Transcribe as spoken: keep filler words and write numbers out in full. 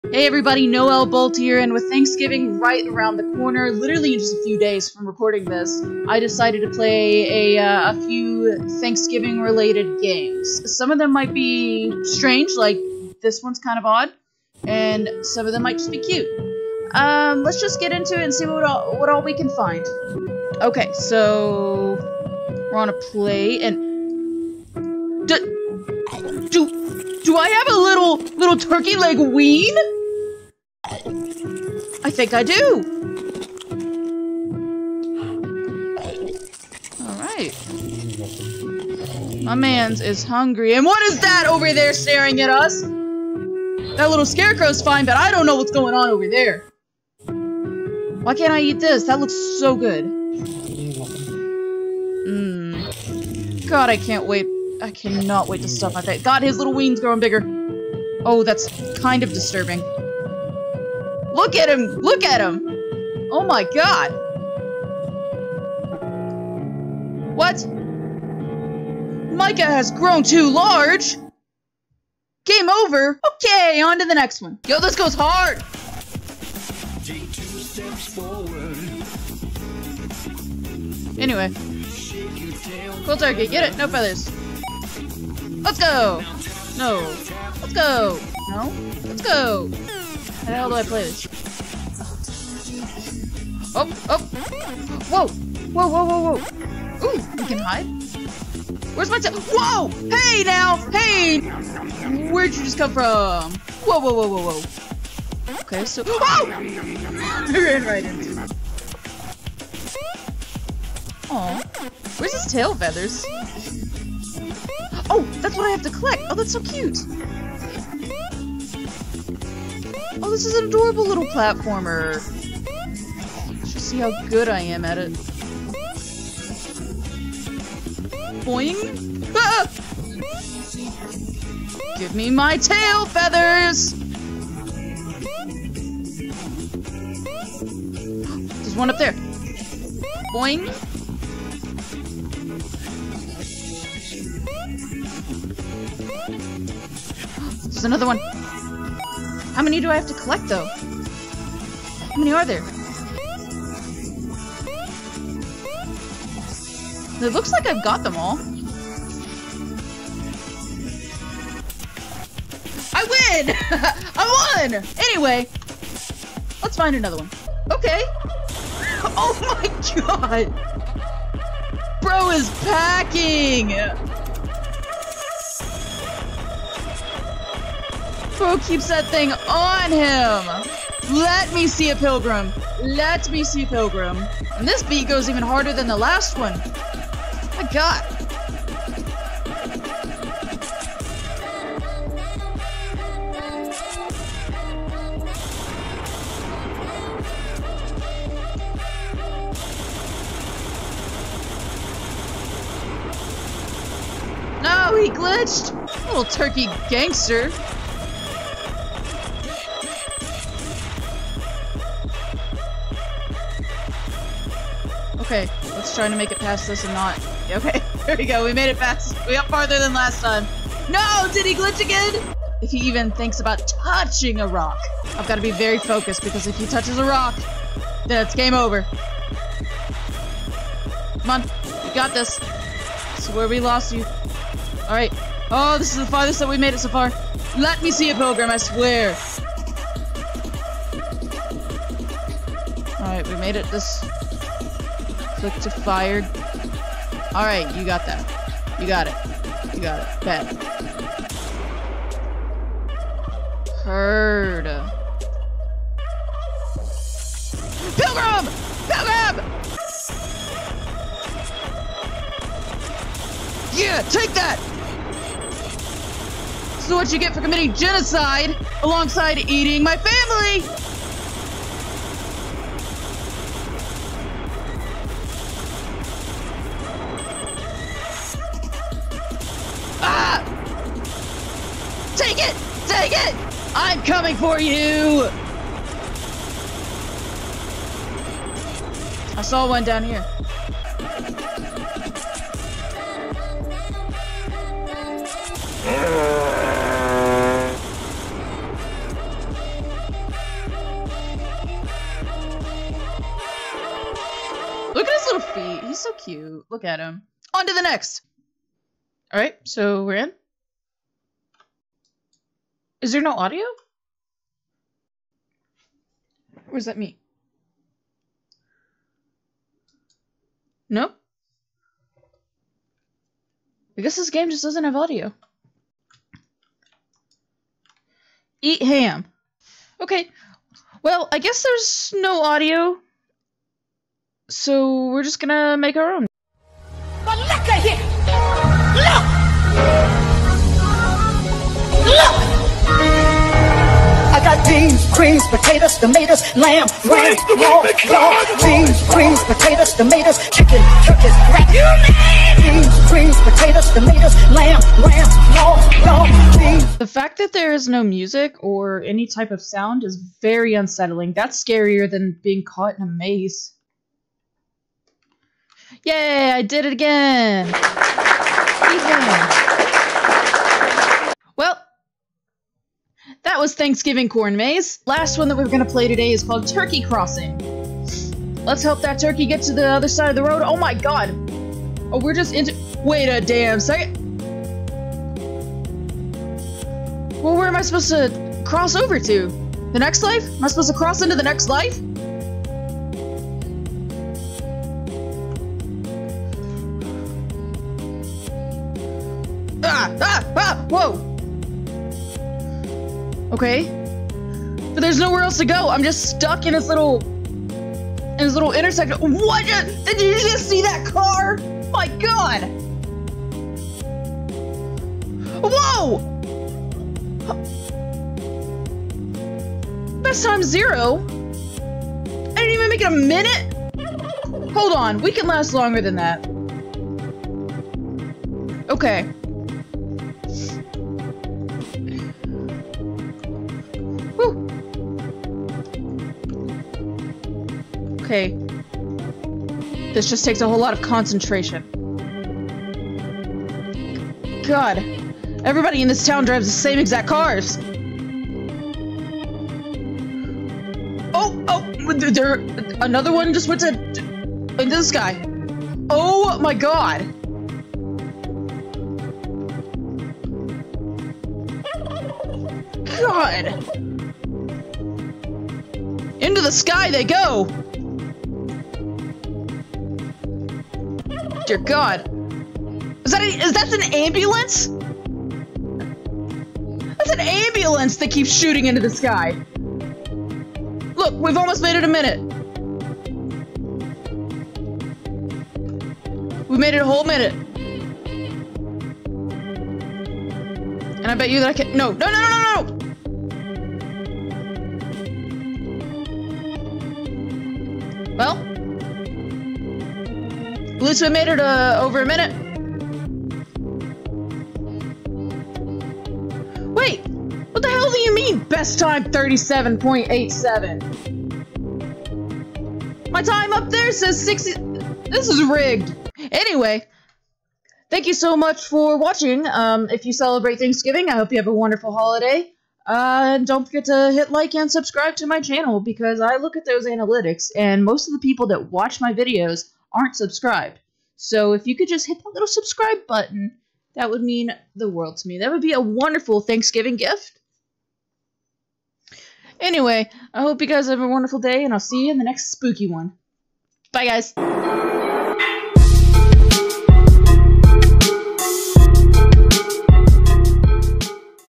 Hey everybody, Noel Bolt here, and with Thanksgiving right around the corner, literally in just a few days from recording this, I decided to play a, uh, a few Thanksgiving-related games. Some of them might be strange, like this one's kind of odd, and some of them might just be cute. Um, let's just get into it and see what all, what all we can find. Okay, so we're on a play, and do, do, do I have a little, little turkey leg ween? I think I do. Alright. My man's is hungry. And what is that over there staring at us? That little scarecrow's fine, but I don't know what's going on over there. Why can't I eat this? That looks so good. Mmm. God, I can't wait. I cannot wait to stuff my face. God, his little ween's growing bigger. Oh, that's kind of disturbing. Look at him! Look at him! Oh my god! What? Micah has grown too large! Game over! Okay, on to the next one. Yo, this goes hard! Take two steps forward. Anyway. Cool turkey, get it! No feathers. Let's go! No. Let's go! No? Let's go! How the hell do I play this? Oh, oh! Whoa! Whoa, whoa, whoa, whoa! Ooh, we can hide? Where's my tail? Whoa! Hey now! Hey! Where'd you just come from? Whoa, whoa, whoa, whoa, whoa. Okay, so- Oh! I ran right into it. Aw. Where's his tail feathers? Oh, that's what I have to collect! Oh, that's so cute! Oh, this is an adorable little platformer. Let's just see how good I am at it. Boing! Ah! Give me my tail feathers! There's one up there. Boing! There's another one. How many do I have to collect, though? How many are there? It looks like I've got them all. I win! I won! Anyway, let's find another one. Okay. Oh my god! Bro is packing! Bro keeps that thing on him! Let me see a pilgrim! Let me see a pilgrim! And this beat goes even harder than the last one! My god! No, he glitched! Little turkey gangster! Okay, let's try to make it past this and not. Okay, there we go. We made it past. We got farther than last time. No! Did he glitch again? If he even thinks about touching a rock. I've got to be very focused because if he touches a rock, then it's game over. Come on. We got this. This is where we lost you. Alright. Oh, this is the farthest that we made it so far. Let me see a pilgrim, I swear. Alright, we made it this... Click to fire. Alright, you got that. You got it. You got it. Bad. Heard. Pilgrim! Pilgrim! Yeah, take that! This is what you get for committing genocide alongside eating my family! Take it! Take it! I'm coming for you! I saw one down here. so cute. Look at him. On to the next! Alright, so we're in. Is there no audio? Or is that me? Nope. I guess this game just doesn't have audio. Eat ham. Okay. Well, I guess there's no audio. So we're just gonna make our own. But look at here! Look! Look! I got beans, creams, potatoes, tomatoes, lamb, ram, raw, raw, beans, creams, potatoes, tomatoes, chicken, turkeys, rat. You name beans, creams, potatoes, tomatoes, lamb, ram, raw, raw, beans. The fact that there is no music or any type of sound is very unsettling. That's scarier than being caught in a maze. Yay, I did it again! Well, that was Thanksgiving Corn Maze. Last one that we're gonna play today is called Turkey Crossing. Let's help that turkey get to the other side of the road. Oh my god! Oh, we're just into- Wait a damn second! Well, where am I supposed to cross over to? The next life? Am I supposed to cross into the next life? Ah! Ah! Ah! Whoa! Okay. But there's nowhere else to go. I'm just stuck in this little... in this little intersection. What? Did you just see that car? My god! Whoa! Best time zero? I didn't even make it a minute? Hold on, we can last longer than that. Okay. Woo. Okay. This just takes a whole lot of concentration. God. Everybody in this town drives the same exact cars. Oh, oh, there, another one just went to, into the sky. Oh my god. God. Into the sky they go. Dear God. Is that a, is that an ambulance? That's an ambulance that keeps shooting into the sky. Look, we've almost made it a minute. We made it a whole minute. And I bet you that I can- No, no, no, no, no, no! Well, at least we made it uh, over a minute. Wait, what the hell do you mean best time thirty-seven point eight seven? My time up there says sixty. This is rigged. Anyway, thank you so much for watching. Um, if you celebrate Thanksgiving, I hope you have a wonderful holiday. Uh, and don't forget to hit like and subscribe to my channel because I look at those analytics and most of the people that watch my videos aren't subscribed. So if you could just hit that little subscribe button, that would mean the world to me. That would be a wonderful Thanksgiving gift. Anyway, I hope you guys have a wonderful day and I'll see you in the next spooky one. Bye guys!